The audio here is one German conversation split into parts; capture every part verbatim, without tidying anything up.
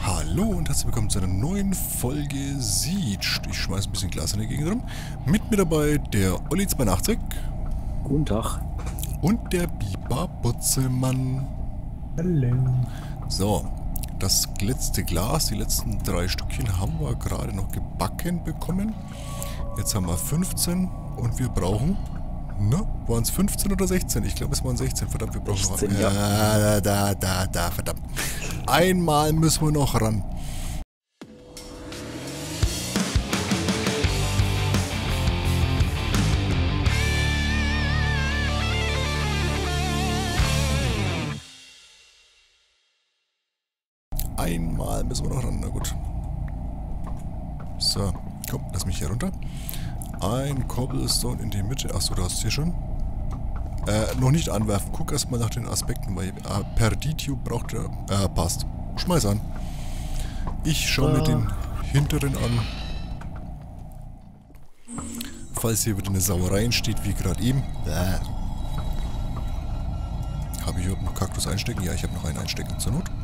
Hallo und herzlich willkommen zu einer neuen Folge Siege. Ich schmeiße ein bisschen Glas in die Gegend rum. Mit mir dabei der Olli zweiundachtzig. Guten Tag. Und der Biber Butzelmann. Hallo. So, das letzte Glas, die letzten drei Stückchen haben wir gerade noch gebacken bekommen. Jetzt haben wir fünfzehn und wir brauchen... Ne? Waren es fünfzehn oder sechzehn? Ich glaube, es waren sechzehn. Verdammt, wir brauchen sechzehn, noch... ja. Ja, da, da, da, verdammt. Einmal müssen wir noch ran. Einmal müssen wir noch ran. Na gut. So, komm, lass mich hier runter. Ein Cobblestone in die Mitte. Achso, du hast es hier schon. Äh, noch nicht anwerfen. Guck erstmal nach den Aspekten, weil äh, Perditio braucht er. Äh, passt. Schmeiß an. Ich schaue mir den hinteren an. Falls hier wieder eine Sauerei entsteht, wie gerade eben. Bäh. Habe ich überhaupt noch Kaktus einstecken? Ja, ich habe noch einen einstecken zur Not.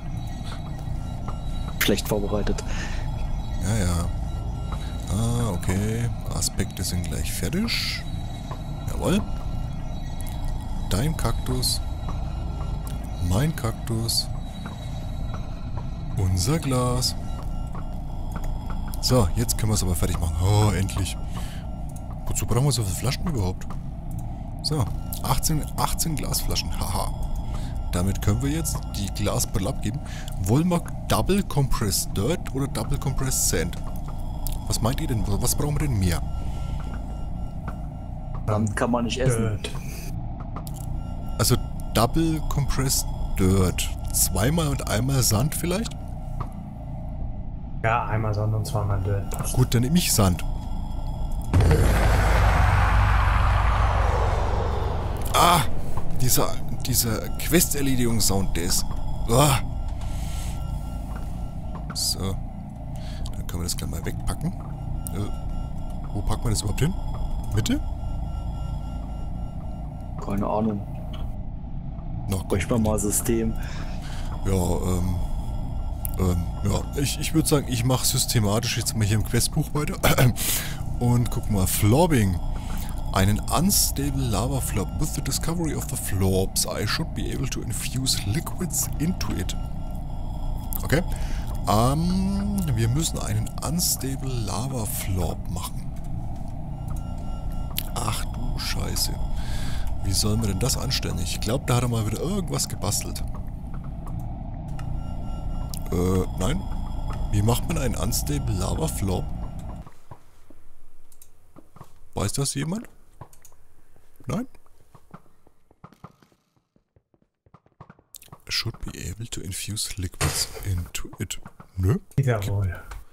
Schlecht vorbereitet. Ja, ja. Ah, okay. Aspekte sind gleich fertig. Jawohl. Dein Kaktus. Mein Kaktus. Unser Glas. So, jetzt können wir es aber fertig machen. Oh, endlich. Wozu brauchen wir so viele Flaschen überhaupt? So, achtzehn, achtzehn Glasflaschen. Haha. Damit können wir jetzt die Glasbrille abgeben. Wollen wir Double Compressed Dirt oder Double Compressed Sand? Was meint ihr denn? Was brauchen wir denn mehr? Dann kann man nicht essen. Dirt. Also Double Compressed Dirt. Zweimal und einmal Sand vielleicht? Ja, einmal Sand und zweimal Dirt. Passt. Gut, dann nehme ich Sand. Ah! Dieser, dieser Quest-Erledigungssound, der ist... Ah. So. Dann können wir das gleich mal wegpacken. Äh, wo packt man das überhaupt hin? Mitte? Keine Ahnung. Noch Bräuchte man mal System. Ja, ähm... Ähm, ja, ich, ich würde sagen, ich mache systematisch jetzt mal hier im Questbuch weiter. Und guck mal, Flobbing. Einen unstable lava flob. With the discovery of the flobs, I should be able to infuse liquids into it. Okay. Ähm, wir müssen einen unstable lava flob machen. Ach du Scheiße. Wie sollen wir denn das anstellen? Ich glaube, da hat er mal wieder irgendwas gebastelt. Äh, nein. Wie macht man einen unstable lava flob? Weiß das jemand? Nein? Should be able to infuse liquids into it. Nö? Jawohl.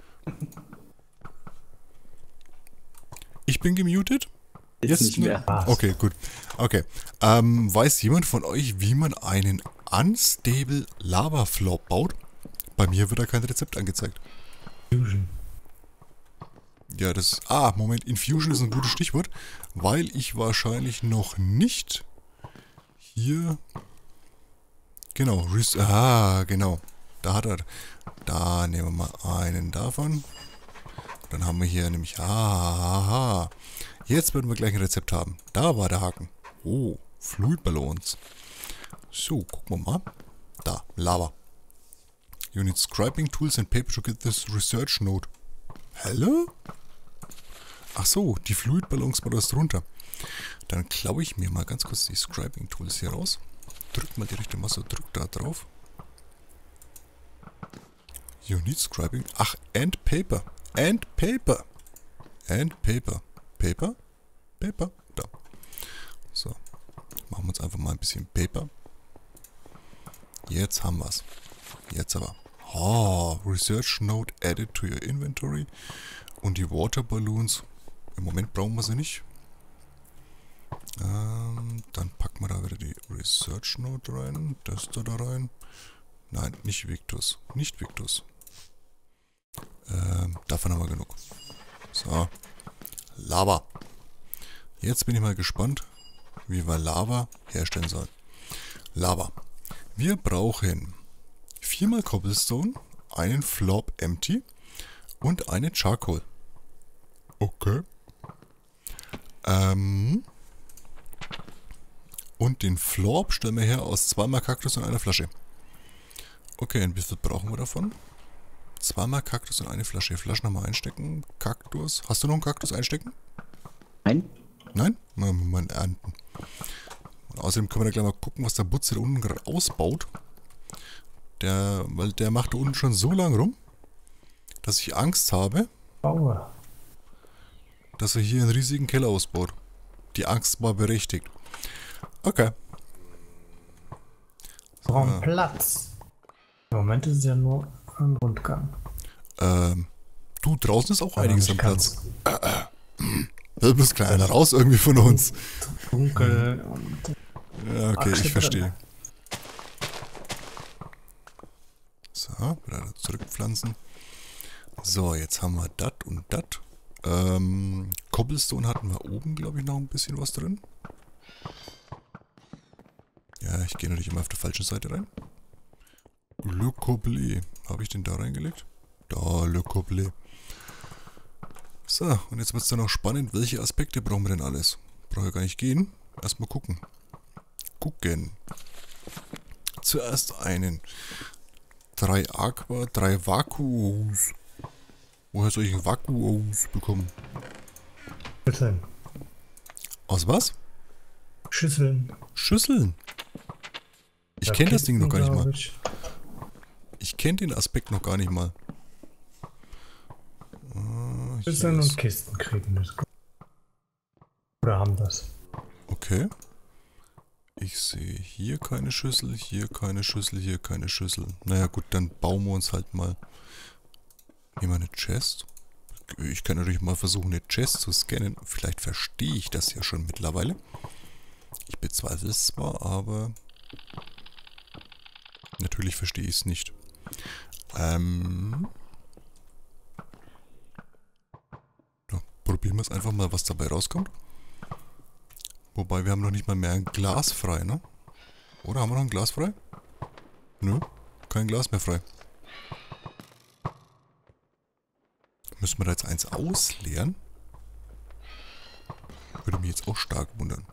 Ich bin gemutet? Jetzt nicht mehr. Passt. Okay, gut. Okay. Ähm, weiß jemand von euch, wie man einen unstable lava flob baut? Bei mir wird da kein Rezept angezeigt. Fusion. Ja, das... Ah, Moment. Infusion ist ein gutes Stichwort, weil ich wahrscheinlich noch nicht hier... Genau. Res ah, genau. Da hat er... Da nehmen wir mal einen davon. Dann haben wir hier nämlich... Ah, jetzt werden wir gleich ein Rezept haben. Da war der Haken. Oh, Fluidballons. So, gucken wir mal. Da, Lava. You need scribing tools and paper to get this research node. Hallo? Ach so, die Fluidballons mal das drunter. Dann klaue ich mir mal ganz kurz die Scribing Tools hier raus. Drück mal die rechte Masse, drück da drauf. You need scribing. Ach, and paper. And paper. And paper. Paper? Paper. Da. So. Machen wir uns einfach mal ein bisschen Paper. Jetzt haben wir es. Jetzt aber. Oh, Research Node added to your inventory. Und die Water Balloons. Im Moment brauchen wir sie nicht. Ähm, dann packen wir da wieder die Research Node rein. Das da da rein. Nein, nicht Victus. Nicht Victus. Ähm, davon haben wir genug. So. Lava. Jetzt bin ich mal gespannt, wie wir Lava herstellen sollen. Lava. Wir brauchen viermal Cobblestone, einen Flop Empty und eine Charcoal. Okay. Ähm. Und den Flop stellen wir her aus zweimal Kaktus und einer Flasche. Okay, und wie viel brauchen wir davon? Zweimal Kaktus und eine Flasche. Flasche nochmal einstecken. Kaktus. Hast du noch einen Kaktus einstecken? Nein? Nein? Na, mal ernten. Und außerdem können wir da gleich mal gucken, was der Butze da unten gerade ausbaut. Der, weil der macht da unten schon so lange rum, dass ich Angst habe, Baue. dass er hier einen riesigen Keller ausbaut. Die Angst war berechtigt. Okay. Brauchen Ja. Platz. Im Moment ist es ja nur ein Rundgang. Ähm, du, draußen ist auch Wenn man einiges nicht am Platz. ganz Da muss keiner raus irgendwie von uns. Dunkel und Ja, okay, Ach, ich shit, verstehe. So, wieder zurückpflanzen. So, jetzt haben wir das und das. Ähm, Cobblestone hatten wir oben, glaube ich, noch ein bisschen was drin. Ja, ich gehe natürlich immer auf der falschen Seite rein. Le Cobblet. Habe ich den da reingelegt? Da, Le Cobblet. So, und jetzt wird es dann noch spannend. Welche Aspekte brauchen wir denn alles? Brauche ich gar nicht gehen. Erstmal gucken. Gucken. Zuerst einen. Drei Aqua, drei Vakuos. Woher soll ich ein Vakuos bekommen? Schüsseln. Aus was? Schüsseln. Schüsseln. Ich Ja, kenne das Ding noch gar nicht glaub mal. ich. Ich kenne den Aspekt noch gar nicht mal. Ah, hier Schüsseln ist- und Kisten kriegen das. Oder haben das. Okay. Ich sehe hier keine Schüssel, hier keine Schüssel, hier keine Schüssel. Naja gut, dann bauen wir uns halt mal hier mal eine Chest. Ich kann natürlich mal versuchen, eine Chest zu scannen. Vielleicht verstehe ich das ja schon mittlerweile. Ich bezweifle es zwar, aber natürlich verstehe ich es nicht. Ähm... Ja, probieren wir es einfach mal, was dabei rauskommt. Wobei, wir haben noch nicht mal mehr ein Glas frei, ne? Oder haben wir noch ein Glas frei? Nö, kein Glas mehr frei. Müssen wir da jetzt eins ausleeren? Würde mich jetzt auch stark wundern.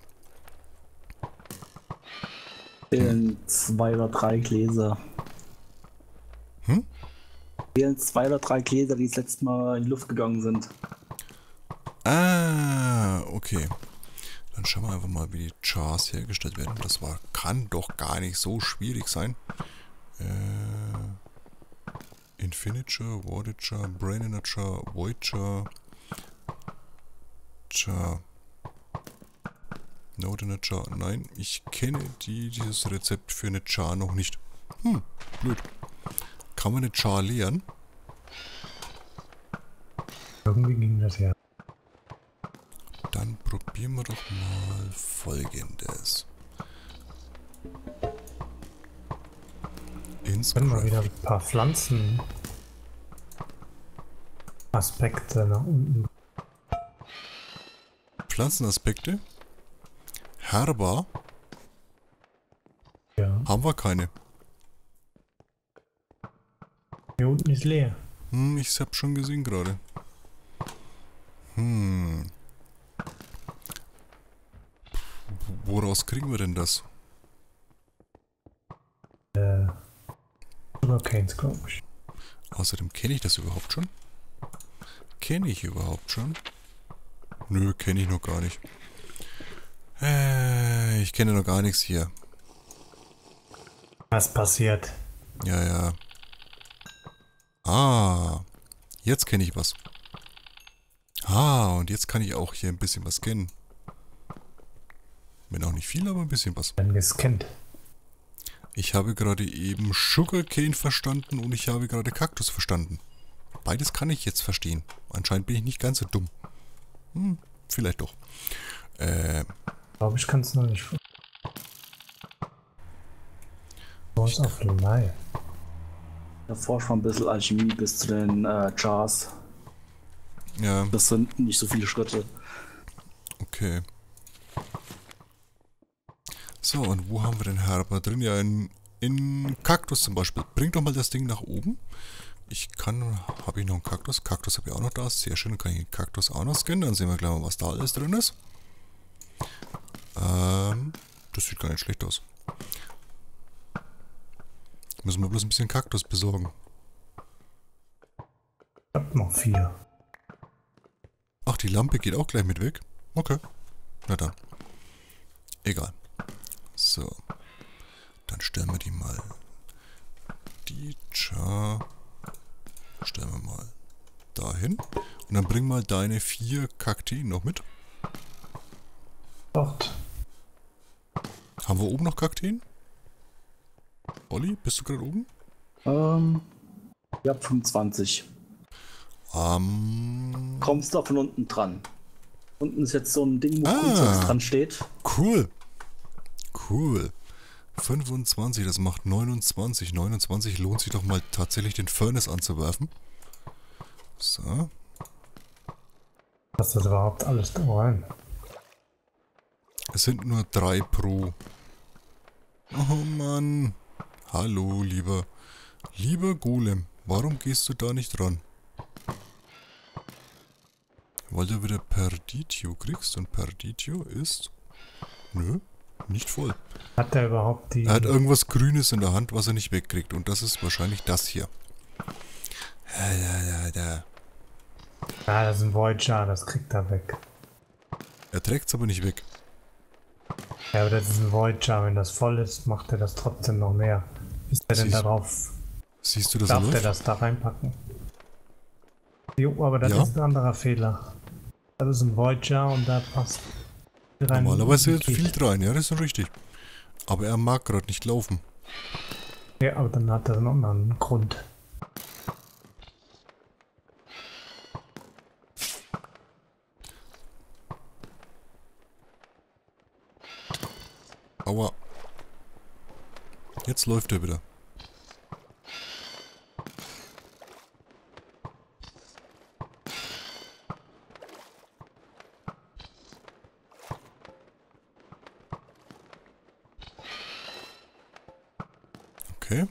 Fehlen zwei oder drei Gläser. Hm? Fehlen zwei oder drei Gläser, die das letzte Mal in die Luft gegangen sind. Ah, okay. Dann schauen wir einfach mal, wie die Chars hergestellt werden. Das war, kann doch gar nicht so schwierig sein. Äh, Infiniture, Warditure, Brainature, Voidture, Char. Nodinature. Nein, ich kenne die, dieses Rezept für eine Char noch nicht. Hm, blöd. Kann man eine Char leeren? Irgendwie ging das ja. Dann probieren wir doch mal Folgendes. Ins Können wir Craft. wieder ein paar Pflanzen Aspekte nach unten. Pflanzenaspekte. Herber Ja. haben wir keine. Hier unten ist leer. Hm, ich hab schon gesehen gerade. Hm. Woraus kriegen wir denn das? Äh, Sugarcanes, glaube ich. Außerdem kenne ich das überhaupt schon? Kenne ich überhaupt schon? Nö, kenne ich noch gar nicht. Äh, ich kenne noch gar nichts hier. Was passiert? Ja, ja. Ah, jetzt kenne ich was. Ah, und jetzt kann ich auch hier ein bisschen was kennen. Wenn auch nicht viel, aber ein bisschen was. Dann gescannt. Ich habe gerade eben Sugarcane verstanden und ich habe gerade Kaktus verstanden. Beides kann ich jetzt verstehen. Anscheinend bin ich nicht ganz so dumm. Hm, vielleicht doch. Äh, Glaube ich, kann es noch nicht. Du hast auf live. Davor schon ein bisschen Alchemie bis zu den äh, Jars. ja, Das sind nicht so viele Schritte. okay. So, und wo haben wir den Herber drin? Ja, in, in Kaktus zum Beispiel. Bring doch mal das Ding nach oben. ich kann, habe ich noch einen Kaktus? Kaktus habe ich auch noch da, sehr schön, dann kann ich den Kaktus auch noch scannen, dann sehen wir gleich mal, was da alles drin ist. Ähm, das sieht gar nicht schlecht aus. Müssen wir bloß ein bisschen Kaktus besorgen. Ich hab noch vier. Ach, die Lampe geht auch gleich mit weg? Okay, na dann. Egal. So, dann stellen wir die mal. Die Char stellen wir mal dahin. Und dann bring mal deine vier Kakteen noch mit. Dort. Haben wir oben noch Kakteen? Olli, bist du gerade oben? Ähm, ja, fünfundzwanzig. Ähm. Kommst du von unten dran. Unten ist jetzt so ein Ding, wo Ah. Grundsatz dran steht. Cool. Cool. fünfundzwanzig, das macht neunundzwanzig. neunundzwanzig lohnt sich doch mal tatsächlich den Furnace anzuwerfen. So. Passt das überhaupt alles da rein? Es sind nur drei pro. Oh Mann. Hallo, lieber. Lieber Golem, warum gehst du da nicht ran? Weil du wieder Perditio kriegst und Perditio ist... Nö, nicht voll. Hat der überhaupt die... Er hat irgendwas Grünes in der Hand, was er nicht wegkriegt. Und das ist wahrscheinlich das hier. Da, da, da. Ah, das ist ein Voyager, das kriegt er weg. Er trägt es aber nicht weg. Ja, aber das ist ein Voyager, wenn das voll ist, macht er das trotzdem noch mehr. Ist er denn Siehst- darauf... Siehst du, dass er Darf der läuft? das da reinpacken? Jo, aber das Ja. ist ein anderer Fehler. Das ist ein Voyager und da passt rein. Normalerweise geht. viel rein, ja, das ist richtig. Aber er mag gerade nicht laufen. Ja, aber dann hat er noch einen Grund. Aua. Jetzt läuft er wieder. Okay.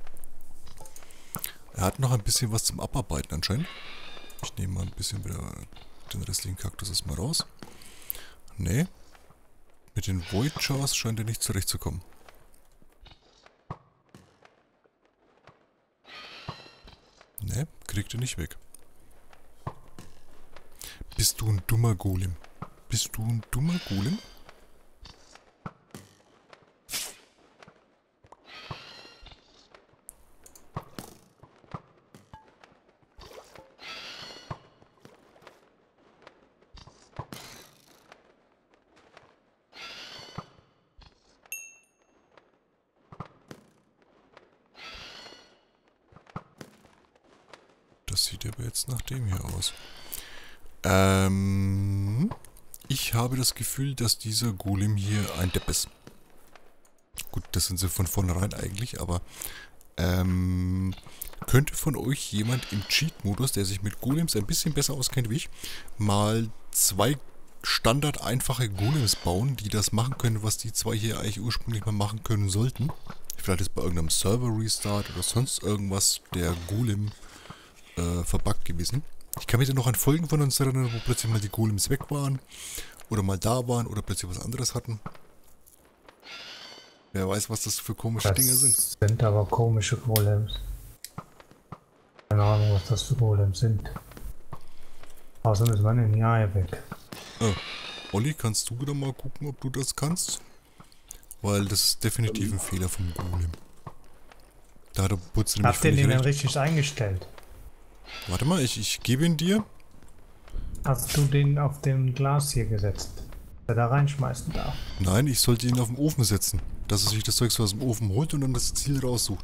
Er hat noch ein bisschen was zum Abarbeiten anscheinend. Ich nehme mal ein bisschen wieder den restlichen Kaktus erstmal raus. Nee. Mit den Void-Jars scheint er nicht zurechtzukommen. Nee, kriegt er nicht weg. Bist du ein dummer Golem? Bist du ein dummer Golem? Das sieht aber jetzt nach dem hier aus. Ähm, ich habe das Gefühl, dass dieser Golem hier ein Depp ist. Gut, das sind sie von vornherein eigentlich, aber ähm, könnte von euch jemand im Cheat-Modus, der sich mit Golems ein bisschen besser auskennt wie ich, mal zwei standard einfache Golems bauen, die das machen können, was die zwei hier eigentlich ursprünglich mal machen können sollten? Vielleicht ist bei irgendeinem Server-Restart oder sonst irgendwas der Golem äh, verbuggt gewesen. Ich kann mich dann noch an Folgen von uns erinnern, wo plötzlich mal die Golems weg waren oder mal da waren oder plötzlich was anderes hatten. Wer weiß, was das für komische Das Dinge sind. sind aber komische Golems. Keine Ahnung, was das für Golems sind. Außerdem ist meine Niae weg. Oh. Olli, kannst du wieder mal gucken, ob du das kannst? Weil das ist definitiv ein Fehler vom Golem. Da hat er putzt nämlich Habt ihr völlig den denn recht. richtig eingestellt? Warte mal, ich, ich gebe ihn dir. Hast du den auf dem Glas hier gesetzt? Der da reinschmeißen darf? Nein, ich sollte ihn auf den Ofen setzen. Dass er sich das Zeug so aus dem Ofen holt und dann das Ziel raussucht.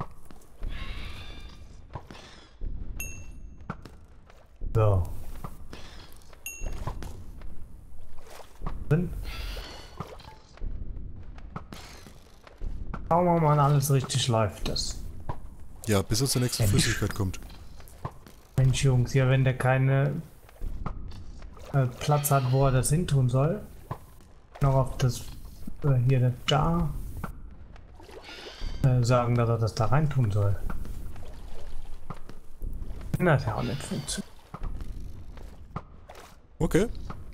So. Drin. Schauen wir mal, alles richtig läuft das. Ja, bis er zur nächsten Mensch. Flüssigkeit kommt. Mensch Jungs, ja wenn der keine äh, Platz hat, wo er das hin tun soll, noch auf das äh, hier der Jar äh, sagen, dass er das da rein tun soll. Na, das hat auch nicht funktioniert. Okay.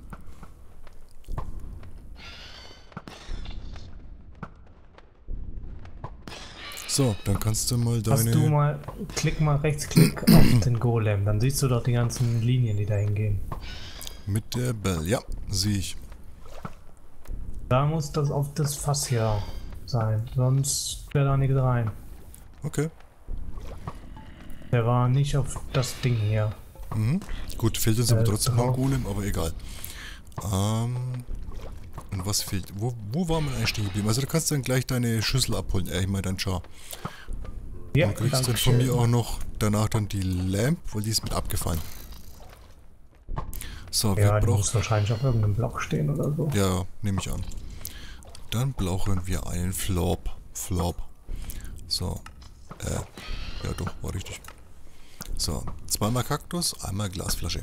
So, dann kannst du mal deine... Hast du mal, klick mal rechtsklick auf den Golem, dann siehst du doch die ganzen Linien, die da hingehen. Mit der Bell, ja, sehe ich. Da muss das auf das Fass hier sein, sonst wäre da nichts rein. Okay. Der war nicht auf das Ding hier. Mhm. Gut, fehlt uns aber Äh, trotzdem noch ein drauf. Golem, aber egal. Ähm... Und was fehlt? Wo, wo waren wir eigentlich stehen geblieben? Also du kannst dann gleich deine Schüssel abholen, äh, ich meine dein Char. Ja, Du kriegst dann danke von schön. mir auch noch danach dann die Lamp, weil die ist mit abgefallen. So, wir Ja, die brauchen... muss wahrscheinlich auf irgendeinem Block stehen oder so. Ja, nehme ich an. Dann brauchen wir einen Flop. Flop. So. Äh, ja doch, war richtig. So, zweimal Kaktus, einmal Glasflasche.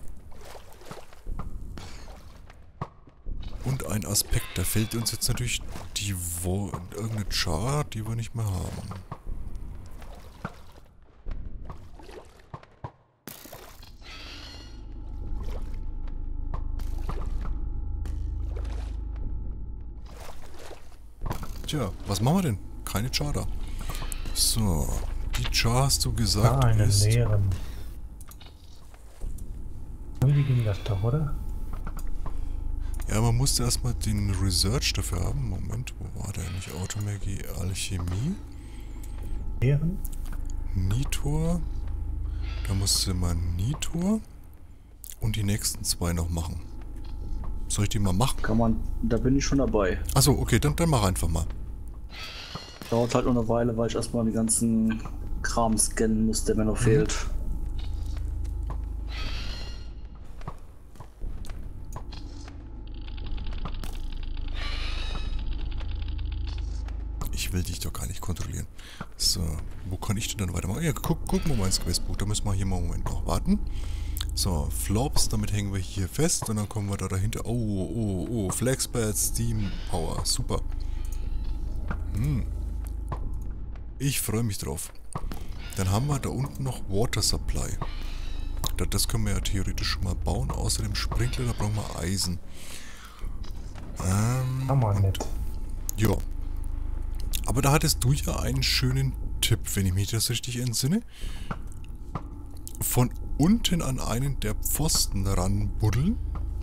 Und ein Aspekt, da fehlt uns jetzt natürlich die Wo irgendeine Char, die wir nicht mehr haben. Tja, was machen wir denn? Keine Char da. So, die Char hast du gesagt Da einen ist... leeren. Irgendwie ging das doch, oder? Ja, man musste erstmal den Research dafür haben. Moment, wo war der? Nicht Automagie, Alchemie. Leeren? Nitor. Da musste man Nitor und die nächsten zwei noch machen. Soll ich die mal machen? Kann man, da bin ich schon dabei. Achso, okay, dann, dann mach einfach mal. Dauert halt nur eine Weile, weil ich erstmal den ganzen Kram scannen muss, der mir noch fehlt. Ich will dich doch gar nicht kontrollieren. So, wo kann ich denn dann weitermachen? Ja, guck, gucken wir mal ins Questbuch. Da müssen wir hier mal einen Moment noch warten. So, Flops, damit hängen wir hier fest und dann kommen wir da dahinter. Oh, oh, oh, Flexpad, Steam Power. Super. Hm. Ich freue mich drauf. Dann haben wir da unten noch Water Supply. Das, das können wir ja theoretisch schon mal bauen. Außerdem Sprinkler, da brauchen wir Eisen. Ähm, Kann man und- nicht. Ja. Aber da hattest du ja einen schönen Tipp, wenn ich mich das richtig entsinne. Von unten an einen der Pfosten ranbuddeln.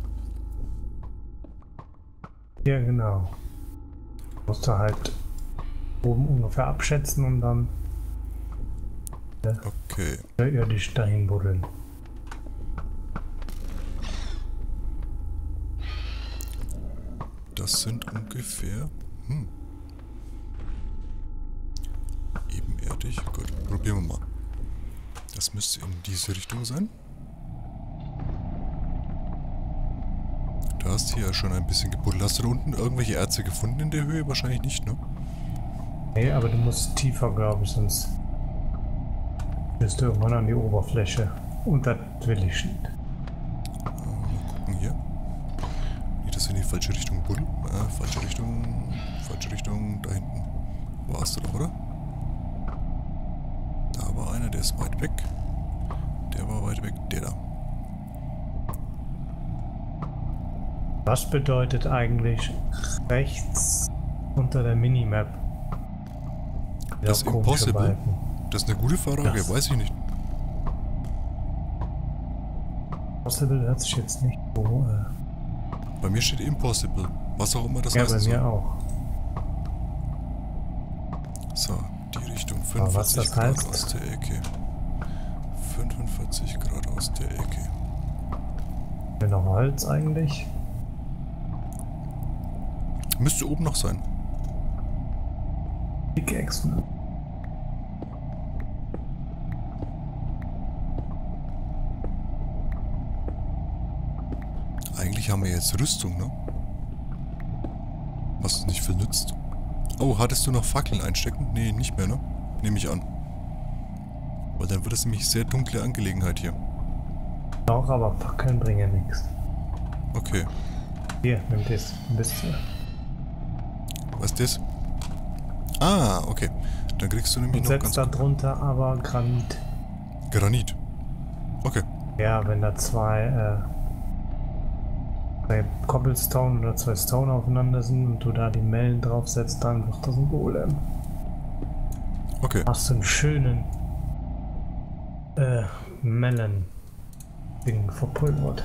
Ja, genau. Musst du halt oben ungefähr abschätzen und dann Okay. irdisch dahin buddeln. Das sind ungefähr... Hm. Ebenerdig. Gut, probieren wir mal. Das müsste in diese Richtung sein. Du hast hier ja schon ein bisschen gebuddelt. Hast du da unten irgendwelche Erze gefunden in der Höhe? Wahrscheinlich nicht, ne? Nee, aber du musst tiefer, glaube ich, sonst bist du irgendwann an die Oberfläche. Und das will ich nicht. Mal gucken hier. Nicht, dass wir in die falsche Richtung buddeln. Ah, falsche Richtung. Falsche Richtung. Da hinten. Warst du doch, oder? Da war einer, der ist weit weg. Der war weit weg. Der da. Was bedeutet eigentlich rechts unter der Minimap? Das Dieser komische Impossible? Balken. Das ist eine gute Frage. Das- Weiß ich nicht. Impossible hört sich jetzt nicht so. Äh, Bei mir steht Impossible. Was auch immer das ja, heißt. bei mir soll. auch. So, die Richtung Aber was fünfundvierzig das Grad heißt? aus der Ecke. fünfundvierzig Grad aus der Ecke. Haben wir noch Holz eigentlich? Müsste oben noch sein. Pickaxe. Eigentlich haben wir jetzt Rüstung, ne? Was es nicht viel nützt. Oh, hattest du noch Fackeln einstecken? Nee, nicht mehr, ne? Nehme ich an. Weil dann wird es nämlich sehr dunkle Angelegenheit hier. Doch, aber Fackeln bringen nichts. Okay. Hier, nimm das. Ein bisschen. Was ist das? Ah, okay. Dann kriegst du nämlich Und noch ganz setzt da drunter aber Granit. Granit. Okay. Ja, wenn da zwei, äh, zwei Cobblestone oder zwei Stone aufeinander sind und du da die Mellen draufsetzt, dann wird das ein Golem. Okay. Hast du einen schönen äh, Melon Ding verpulvert.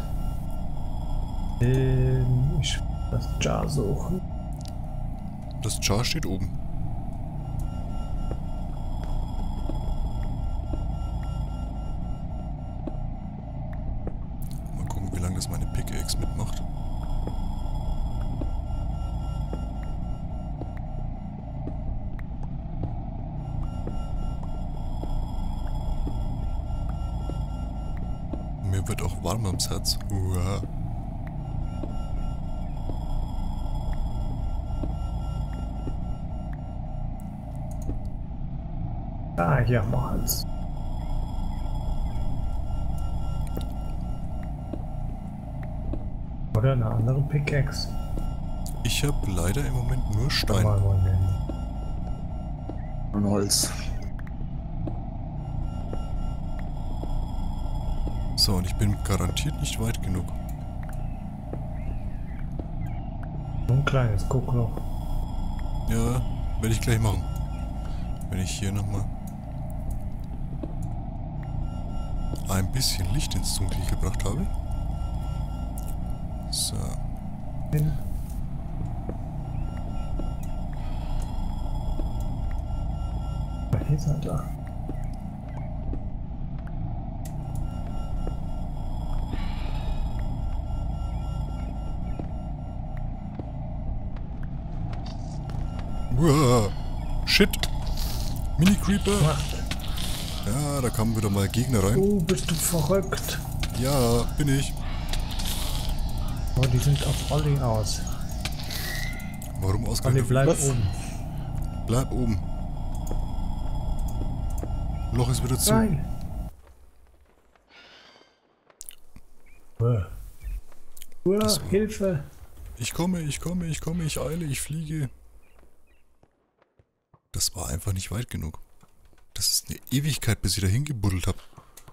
Ähm, ich will das Jar suchen. Das Jar steht oben. Mal gucken, wie lange das meine Pickaxe mitmacht. Mir wird auch warm ums Herz. Uah. Ah, hier haben wir Holz. Oder eine andere Pickaxe. Ich habe leider im Moment nur Stein. Mal mal nennen. Und Holz. So, und ich bin garantiert nicht weit genug. Ein kleines Guckloch. Ja, werde ich gleich machen. Wenn ich hier nochmal ein bisschen Licht ins Dunkel gebracht habe. So. Hin. Ah, hier ist er da. Uah. Shit. Mini-Creeper. Ach, Ja, da kamen wieder mal Gegner rein. oh, bist du verrückt? Ja, bin ich. Oh, die sind auf Olli aus. Warum Olli, ausgerechnet? bleib Was? oben. Bleib oben. Loch ist wieder zu. Nein. Uah. Uah, Das- Hilfe. Ich komme, ich komme, ich komme, ich eile, ich fliege. Das war einfach nicht weit genug. Das ist eine Ewigkeit, bis ich da hingebuddelt habe.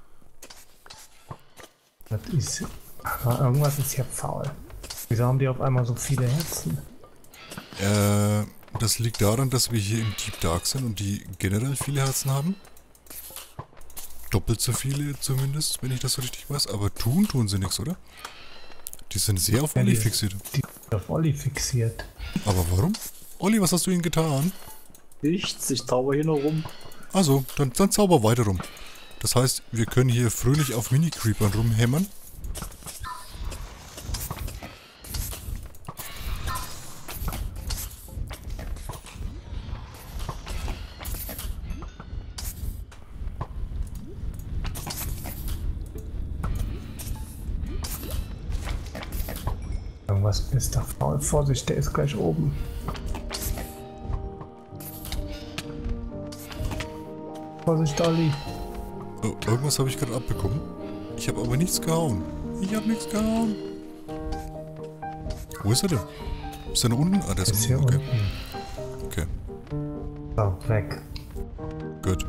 Das ist... Aber irgendwas ist hier faul. Wieso haben die auf einmal so viele Herzen? Äh, das liegt daran, dass wir hier im Deep Dark sind und die generell viele Herzen haben. Doppelt so viele zumindest, wenn ich das so richtig weiß. Aber tun, tun sie nichts, oder? Die sind sehr auf Ja, Olli die- fixiert. Die sind auf Olli fixiert. Aber warum? Olli, was hast du ihnen getan? Nichts, ich zauber hier nur rum. Also, dann, dann zauber weiter rum. Das heißt, wir können hier fröhlich auf Mini-Creepern rumhämmern. Irgendwas ist da faul. Vorsicht, der ist gleich oben. Vorsicht, Olli. Oh, irgendwas habe ich gerade abbekommen. Ich habe aber nichts gehauen. Ich habe nichts gehauen. Wo ist er denn? Ist er da unten? Ah, der ist Ist hier unten. Okay. unten. Okay, So, weg. gut.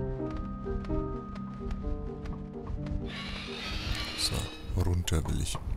So, runter will ich.